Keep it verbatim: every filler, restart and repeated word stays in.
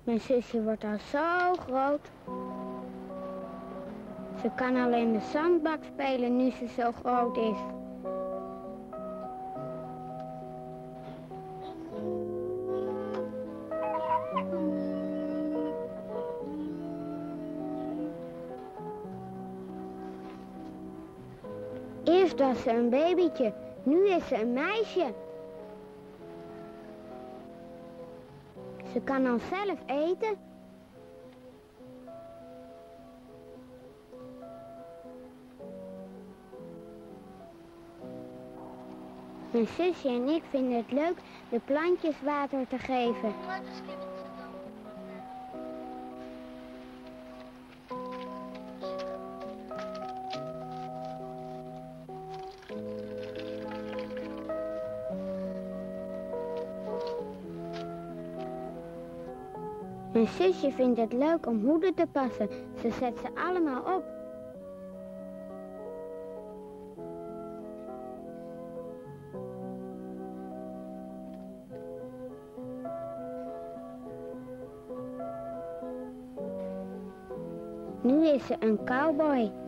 Mijn zusje wordt al zo groot. Ze kan al in de zandbak spelen nu ze zo groot is. Eerst was ze een babytje, nu is ze een meisje. Ze kan al zelf eten. Mijn zusje en ik vinden het leuk de plantjes water te geven. Mijn zusje vindt het leuk om hoeden te passen. Ze zet ze allemaal op. Nu is ze een cowboy.